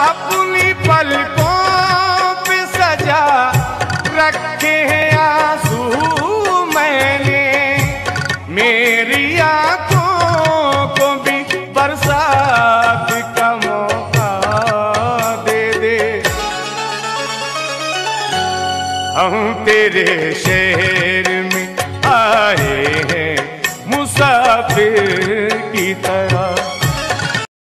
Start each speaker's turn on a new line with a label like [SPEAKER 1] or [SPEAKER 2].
[SPEAKER 1] अपनी पलकों पे सजा रखे हैं आंसू मैंने, मेरी आंखों को भी बरसात का मौका दे दे। हम तेरे शहर में आए हैं मुसाफिर की तरह।